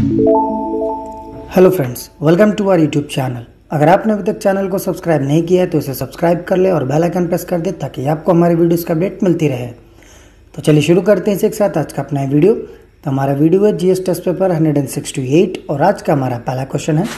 Hello friends, welcome to our YouTube channel. अगर आपने अभी तक चैनल को सब्सक्राइब नहीं किया है तो इसे सब्सक्राइब कर ले और बेल आइकन प्रेस कर दे ताकि आपको हमारी वीडियोस का अपडेट मिलती रहे। तो चलिए शुरू करते हैं इसी के साथ आज का अपना वीडियो। तो हमारा वीडियो है जीएस टेस्ट पेपर 168 और आज का हमारा पहला क्वेश्चन है,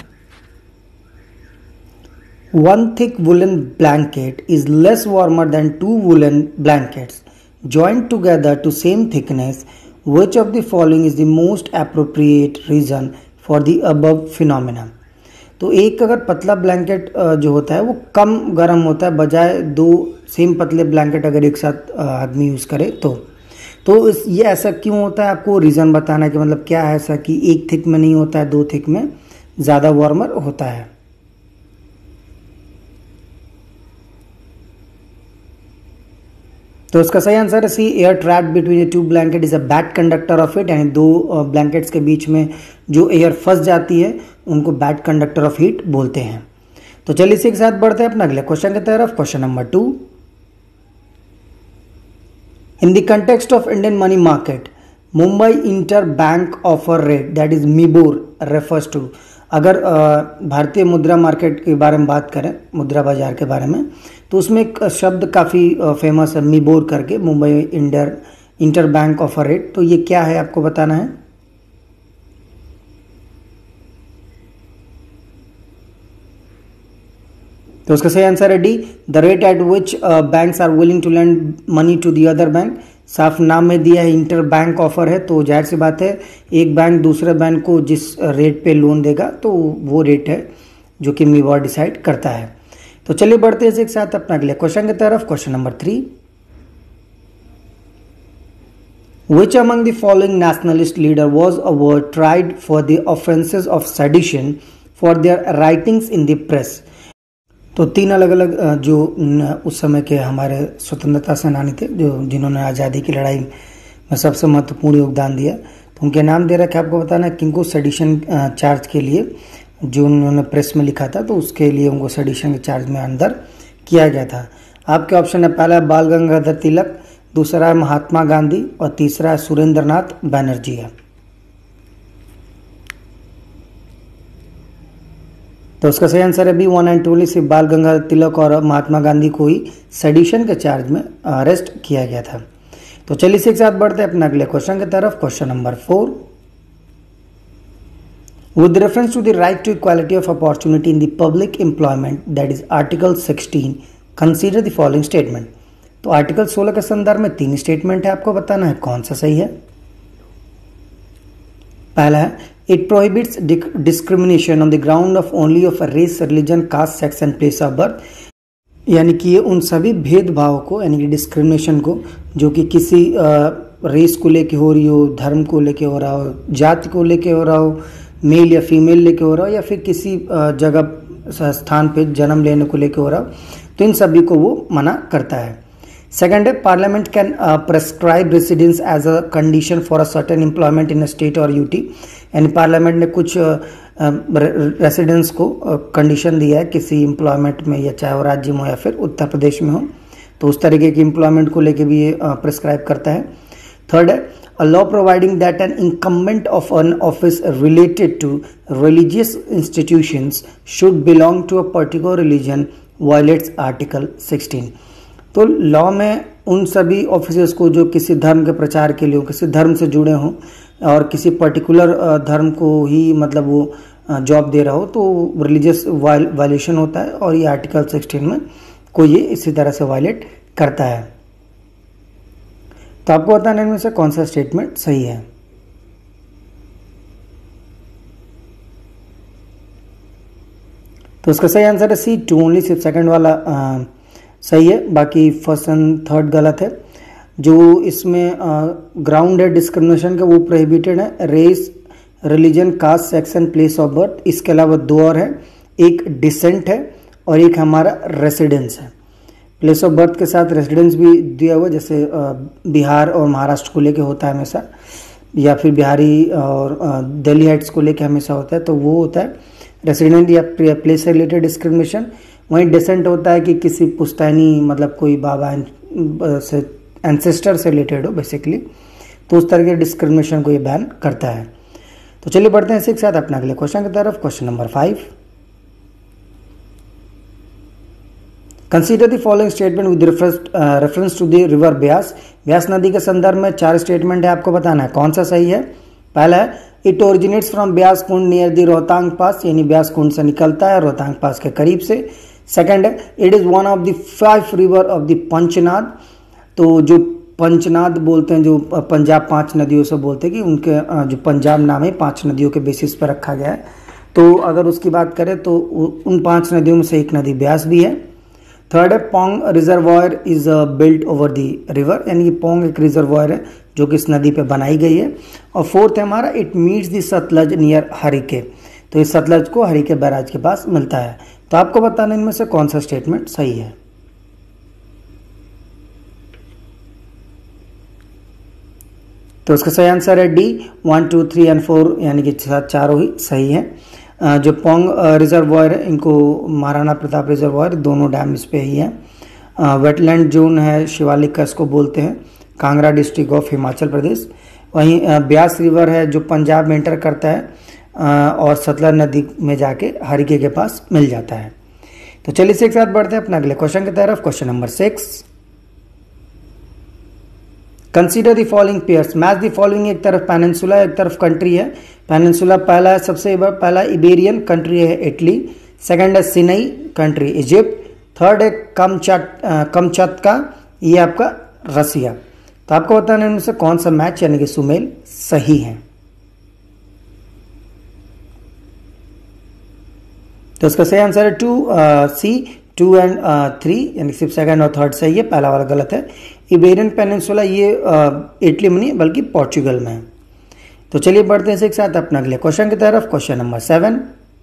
one thick woollen blanket is less warmer than two woollen blankets joined together to same thickness. Which of the following is the most appropriate reason for the above phenomena? तो एक अगर पतला ब्लैंकेट जो होता है वो कम गर्म होता है बजाय दो सेम पतले ब्लैंकेट अगर एक साथ आदमी यूज़ करे तो ये ऐसा क्यों होता है, आपको रीज़न बताना है कि मतलब क्या है ऐसा कि एक थिक में नहीं होता है, दो थिक में ज़्यादा वार्मर होता है। तो इसका सही आंसर है C, air trap between two blanket is a bad conductor of heat, यानी दो ब्लैंकेट्स के बीच में जो एयर फंस जाती है उनको बैड कंडक्टर ऑफ हीट बोलते हैं। तो चलिए इसी के साथ बढ़ते हैं अपना अगले क्वेश्चन की तरफ। Question number 2, in the context of Indian money market Mumbai inter bank offer rate that is MIBOR refers to. अगर भारतीय मुद्रा मार्केट के बारे में बात करें, मुद्रा बाजार के बारे में, तो उसमें एक शब्द काफ़ी फेमस है मिबोर करके, Mumbai inter bank offer rate. तो ये क्या है आपको बताना है। तो उसका सही आंसर है D, the rate at which banks are willing to lend money to the other bank. साफ नाम में दिया है इंटर बैंक ऑफर है, तो जाहिर सी बात है एक बैंक दूसरे बैंक को जिस रेट पे लोन देगा तो वो रेट है जो कि मिबोर डिसाइड करता है। तो चलिए बढ़ते हैं इसी के साथ अपना अगले क्वेश्चन की तरफ। Question number 3, which among the following nationalist leader was ever tried for the offences of sedition for their writings in the press. तो तीन अलग अलग जो उस समय के हमारे स्वतंत्रता सेनानी थे जो जिन्होंने आज़ादी की लड़ाई में सबसे महत्वपूर्ण योगदान दिया, तो उनके नाम दे रखे आपको बताना है किनको सेडिशन चार्ज के लिए जो उन्होंने प्रेस में लिखा था तो उसके लिए उनको सेडिशन के चार्ज में अंदर किया गया था। आपके ऑप्शन है, पहला है बाल गंगाधर तिलक, दूसरा है महात्मा गांधी और तीसरा है सुरेंद्रनाथ बनर्जी है। तो उसका सही आंसर है बी, 1 and 2 सिर्फ बाल गंगाधर तिलक और महात्मा गांधी को ही सेडिशन के चार्ज में अरेस्ट किया गया था। तो चलिए इसी के साथ बढ़ते हैं अपने अगले क्वेश्चन की तरफ। Question number 4, with reference to the right to equality of opportunity in the public employment that is article 16 consider the following statement। तो आर्टिकल 16 के संदर्भ में तीन स्टेटमेंट है, आपको बताना है कौन सा सही है। पहला है, it prohibits discrimination on the ground of only of race, religion, caste, sex and place of birth, यानी कि ये उन सभी भेदभाव को यानी कि डिस्क्रिमिनेशन को जो कि किसी रेस को लेके हो रही हो, धर्म को लेके हो रहा हो, जाति को लेके हो रहा हो, मेल या फीमेल लेके हो रहा हो या फिर किसी जगह स्थान पे जन्म लेने को लेके हो रहा हो, तो इन सभी को वो मना करता है। सेकंड है, parliament can prescribe residence as a condition for a certain employment in a state और यूटी, यानी पार्लियामेंट ने कुछ रेसिडेंस को कंडीशन दिया है किसी एम्प्लॉयमेंट में, या चाहे वो राज्य में हो या फिर उत्तर प्रदेश में हो, तो उस तरीके की एम्प्लॉयमेंट को लेके भी ये प्रेस्क्राइब करता है। थर्ड है, a law providing that an incumbent of an office related to religious institutions should belong to a particular religion violates article 16। तो लॉ में उन सभी ऑफिसर्स को जो किसी धर्म के प्रचार के लिए हो, किसी धर्म से जुड़े हों और किसी पर्टिकुलर धर्म को ही मतलब वो जॉब दे रहा हो, तो रिलीजियस वायलेशन होता है और ये आर्टिकल 16 में को ये इसी तरह से वायलेट करता है। तो आपको बताना है इनमें से कौन सा स्टेटमेंट सही है। तो उसका सही आंसर है सी, 2 ओनली, सिर्फ सेकंड वाला सही है, बाकी फर्स्ट एंड थर्ड गलत है। जो इसमें ग्राउंड है डिस्क्रिमिनेशन का वो प्रोहिबिटेड है, race, religion, caste, sex and place of birth. इसके अलावा दो और है, एक डिसेंट है और एक हमारा रेसिडेंस है। प्लेस ऑफ बर्थ के साथ रेसिडेंस भी दिया हुआ, जैसे बिहार और महाराष्ट्र को लेके होता है हमेशा, या फिर बिहारी और दिल्ली हाइट्स को लेके हमेशा होता है, तो वो होता है रेसिडेंट या प्लेस से रिलेटेड डिस्क्रिमिनेशन। वहीं डिसेंट होता है कि किसी पुश्तैनी मतलब कोई बाबा से एंसेस्टर से रिलेटेड हो बेसिकली, तो उस तरह के डिस्क्रिमिनेशन को ये बैन करता है। तो चलिए बढ़ते हैं इसी के साथ अपने अगले क्वेश्चन की तरफ। Question number 5, consider the following statement with reference to the river Beas. Beas नदी के संदर्भ में 4 स्टेटमेंट है, आपको बताना है कौन सा सही है। पहला है, it originates from Beas Kund near the Rohtang pass, यानी ब्यास कुंड से निकलता है रोहतांग पास के करीब से। सेकंड है, it is one of the 5 river of the Panchnad. तो जो पंचनाद बोलते हैं, जो पंजाब 5 नदियों से बोलते हैं कि उनके जो पंजाब नाम है 5 नदियों के बेसिस पर रखा गया है। तो अगर उसकी बात करें तो उन 5 नदियों में से एक नदी ब्यास भी है। थर्ड है, Pong reservoir is built over the river, यानी कि पोंग एक रिजर्वायर है जो कि इस नदी पे बनाई गई है। और फोर्थ है हमारा, it meets the Sutlej near Harike, तो इस सतलज को हरिके बैराज के पास मिलता है। तो आपको बताना इनमें से कौन सा स्टेटमेंट सही है। तो इसका सही आंसर है डी, 1, 2, 3 और 4, यानी कि चारों ही सही है। जो पोंग रिजर्वायर है, इनको महाराणा प्रताप रिजर्वायर, दोनों डैम इस पे ही है। वेटलैंड जोन है शिवालिक का, इसको बोलते हैं, कांगड़ा डिस्ट्रिक्ट ऑफ हिमाचल प्रदेश। वहीं ब्यास रिवर है जो पंजाब में एंटर करता है और सतलज नदी में जाके हरिके के पास मिल जाता है। तो चलिए इसी के साथ बढ़ते हैं अपने अगले क्वेश्चन की तरफ। Question number 6, consider the following pairs, match the following. एक तरफ पेनिनसुला, एक तरफ कंट्री है। पेनिनसुला पहला है, सबसे पहला इबेरियन, कंट्री है इटली। सेकंड है सिनई, कंट्री इजिप्ट। थर्ड है कमचटका, ये आपका रसिया। तो आपको बताना है इनमें से कौन सा मैच यानी कि सुमेल सही है। तो इसका सही आंसर है 2C, 2 एंड 3, यानी सिर्फ सेकंड और थर्ड सही है, पहला वाला गलत है। इबेरियन पेनिनसुला ये इटली में नहीं बल्कि पोर्चुगल में है। तो चलिए बढ़ते हैं इसी के साथ अपने अगले क्वेश्चन की तरफ। Question number 7,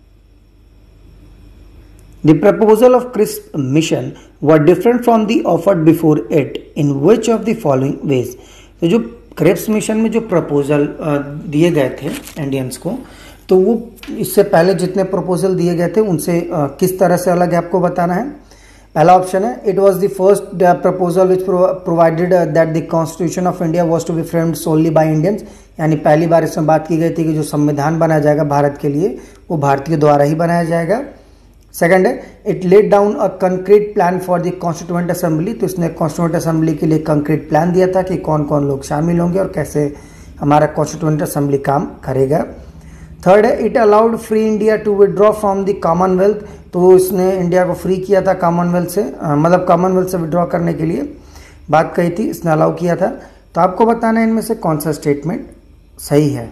the proposal of Cripps mission were different from the offered before it in which of the following ways. तो जो क्रिप्स मिशन में जो प्रपोजल दिए गए थे इंडियंस को, तो वो इससे पहले जितने प्रपोजल दिए गए थे उनसे किस तरह से अलग है आपको बताना है। पहला ऑप्शन है, it was the first proposal which provided that the constitution of India was to be framed solely by Indians, यानी पहली बार इसमें बात की गई थी कि जो संविधान बनाया जाएगा भारत के लिए वो भारतीय द्वारा ही बनाया जाएगा। सेकंड है, it laid down a concrete plan for the constituent assembly, तो इसने कॉन्स्टिट्यूएंट असेंबली के लिए कंक्रीट प्लान दिया था कि कौन कौन लोग शामिल होंगे और कैसे हमारा कॉन्स्टिट्यूएंट असेंबली काम करेगा। थर्ड है, it allowed free India to withdraw from the Commonwealth, तो इसने इंडिया को फ्री किया था कॉमनवेल्थ से, मतलब कॉमनवेल्थ से विड्रॉ करने के लिए बात कही थी, इसने अलाउ किया था। तो आपको बताना है इनमें से कौन सा स्टेटमेंट सही है।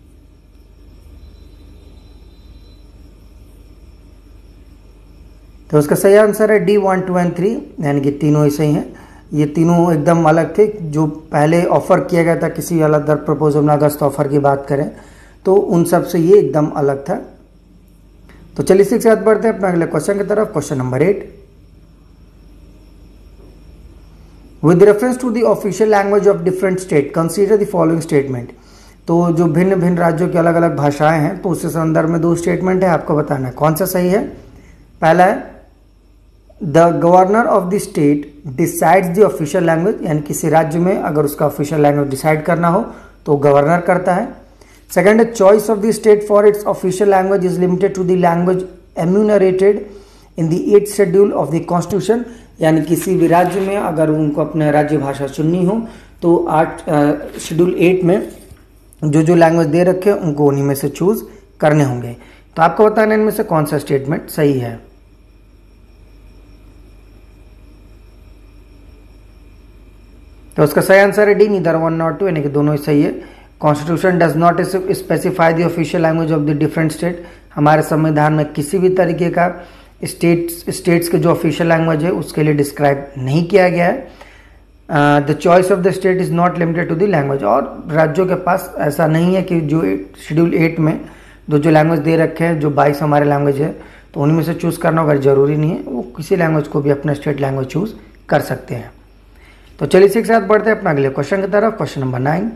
तो उसका सही आंसर है डी, 1, 2 एंड 3, यानी कि तीनों ही सही हैं। ये तीनों एकदम अलग थे। जो पहले ऑफर किया गया था किसी अलग दर प्रपोजल में, अगस्त ऑफर की बात करें तो उन सब से ये एकदम अलग था। तो चलिए इसी के साथ बढ़ते हैं अपने अगले क्वेश्चन की तरफ। Question number 8, with reference to the official language of different state consider the following statement. तो जो भिन्न भिन्न राज्यों की अलग अलग भाषाएं हैं, तो उसके संदर्भ में 2 स्टेटमेंट है, आपको बताना है कौन सा सही है। पहला है, the governor of the state decides the official language, यानी किसी राज्य में अगर उसका ऑफिशियल लैंग्वेज डिसाइड करना हो तो गवर्नर करता है। सेकंड है, choice of the state for its official language is limited to the language enumerated in the 8th schedule of the constitution, यानी किसी भी राज्य में अगर उनको अपने राज्य भाषा चुननी हो तो 8 शेड्यूल 8 में जो लैंग्वेज दे रखे हैं उनको उन्हीं में से चूज करने होंगे। तो आपको बताना है इनमें से कौन सा स्टेटमेंट सही है। तो उसका सही आंसर है डी, नीदर 1 नॉट 2, यानी कि दोनों ही सही है। Constitution does not specify the official language of the different state, हमारे संविधान में किसी भी तरीके का स्टेट्स के जो ऑफिशियल लैंग्वेज है उसके लिए डिस्क्राइब नहीं किया गया है। The choice of the state is not limited to the language, और राज्यों के पास ऐसा नहीं है कि जो शेड्यूल 8 में जो लैंग्वेज दे रखे हैं, जो 22 हमारे लैंग्वेज है, तो उनमें से चूज करना अगर जरूरी नहीं है, वो किसी लैंग्वेज को भी अपना स्टेट लैंग्वेज चूज कर सकते हैं। तो चलिए इसी के साथ बढ़ते हैं अपना अगले क्वेश्चन की तरफ। Question number 9,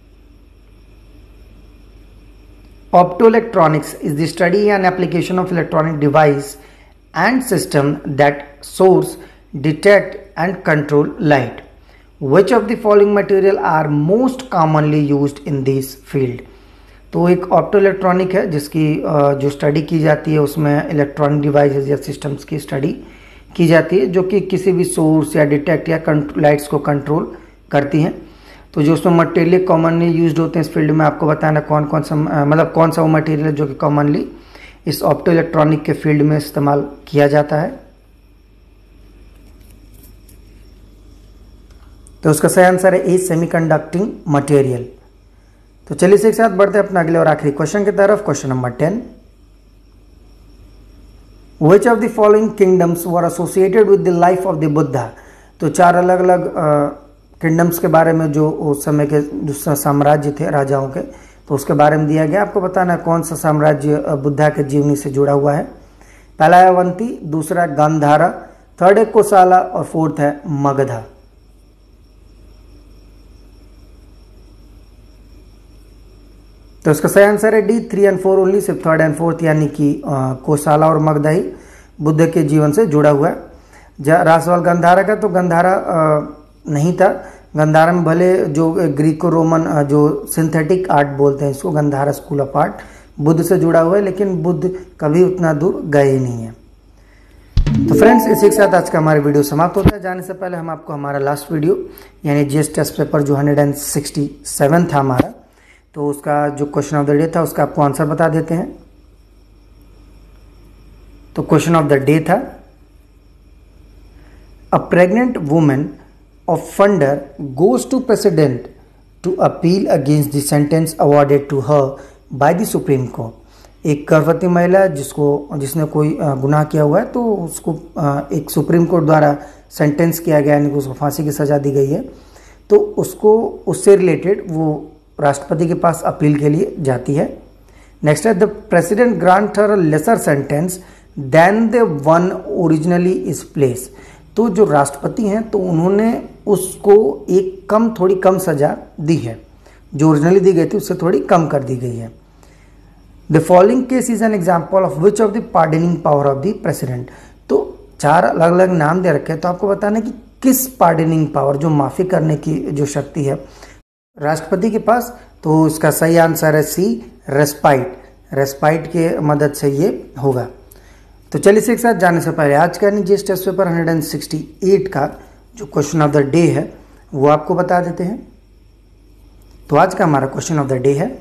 optoelectronics is the study and application of electronic device and system that source, detect and control light. Which of the following material are most commonly used in this field? तो एक opto electronic है जिसकी जो study की जाती है उसमें electronic devices या सिस्टम्स की स्टडी की जाती है जो कि किसी भी सोर्स या डिटेक्ट या लाइट्स को कंट्रोल करती हैं। तो जो उसमें मटेरियल कॉमनली यूज्ड होते हैं इस फील्ड में आपको बताना कौन कौन सा मतलब कौन सा वो मटेरियल है जो कि कॉमनली इस ऑप्टो इलेक्ट्रॉनिक के फील्ड में इस्तेमाल किया जाता है। तो उसका सही आंसर है ए, सेमीकंडक्टिंग मटेरियल। तो चलिए इसी के साथ बढ़ते हैं अपना अगले और आखिरी क्वेश्चन की तरफ। Question number 10, Which of the following kingdoms were associated with the life of the Buddha? तो चार अलग अलग किंगडम्स के बारे में जो उस समय के जो साम्राज्य थे राजाओं के, तो उसके बारे में दिया गया। आपको बताना कौन सा साम्राज्य बुद्धा के जीवनी से जुड़ा हुआ है। पहला है अवंती, दूसरा गांधारा, थर्ड है कोसाला और फोर्थ है मगधा। तो इसका सही आंसर है डी, 3 और 4 ओनली, सिर्फ थर्ड एंड फोर्थ यानी कि कोसाला और मगधा ही बुद्ध के जीवन से जुड़ा हुआ है। रहा सवाल गांधारा का, तो गांधारा नहीं था। गांधारा में भले जो ग्रीको रोमन जो सिंथेटिक आर्ट बोलते हैं इसको, Gandhara school of art Buddha से जुड़ा हुआ है, लेकिन बुद्ध कभी उतना दूर गए ही नहीं है। तो फ्रेंड्स इसी के साथ आज का हमारा वीडियो समाप्त होता है। जाने से पहले हम आपको हमारा लास्ट वीडियो यानी जीएस टेस्ट पेपर जो 167 था हमारा, तो उसका जो क्वेश्चन ऑफ द डे था उसका आपको आंसर बता देते हैं। तो क्वेश्चन ऑफ द डे था, a pregnant women of funder goes to president to appeal against the sentence awarded to her by the Supreme Court। एक गर्भवती महिला जिसने कोई गुनाह किया हुआ है तो उसको एक सुप्रीम कोर्ट द्वारा सेंटेंस किया गया यानी कि उसको फांसी की सजा दी गई है, तो उसको उससे रिलेटेड वो राष्ट्रपति के पास अपील के लिए जाती है। नेक्स्ट है, the president grant her a lesser sentence than the one originally is place. तो जो राष्ट्रपति हैं तो उन्होंने उसको एक थोड़ी कम सजा दी है, जो ओरिजिनली दी गई थी उससे थोड़ी कम कर दी गई है। The following case is an example of which of the pardoning power of the president. तो चार अलग अलग नाम दे रखे हैं, तो आपको बताना है कि किस पार्डनिंग पावर, जो माफी करने की जो शक्ति है राष्ट्रपति के पास। तो इसका सही आंसर है सी, रेस्पाइट। रेस्पाइट के मदद से ये होगा। तो चलिए इसी के साथ जाने से पहले आज का जीएस टेस्ट पेपर 168 का जो क्वेश्चन ऑफ द डे है वो आपको बता देते हैं। तो आज का हमारा क्वेश्चन ऑफ द डे है,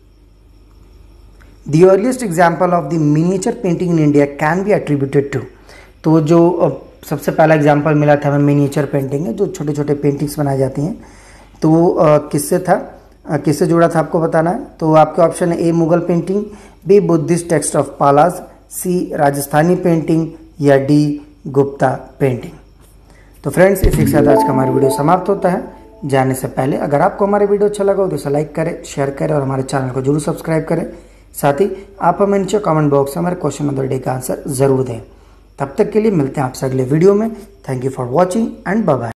the earliest example of the miniature painting in India can be attributed to. तो जो सबसे पहला एग्जाम्पल मिला था हमें मिनिएचर पेंटिंग है, जो छोटे छोटे पेंटिंग्स बनाई जाती हैं, तो वो किससे था, किससे जुड़ा था आपको बताना है। तो आपके ऑप्शन है A Mughal painting, B Buddhist text of Palas, C Rajasthani painting या डी गुप्ता पेंटिंग। तो फ्रेंड्स इसी के साथ आज का हमारा वीडियो समाप्त होता है। जाने से पहले अगर आपको हमारे वीडियो अच्छा लगा हो तो इसे लाइक करें, शेयर करें और हमारे चैनल को जरूर सब्सक्राइब करें। साथ ही आप हमें नीचे कमेंट बॉक्स में हमारे क्वेश्चन ऑफ द डे का आंसर जरूर दें। तब तक के लिए मिलते हैं आपसे अगले वीडियो में। Thank you for watching and bye bye.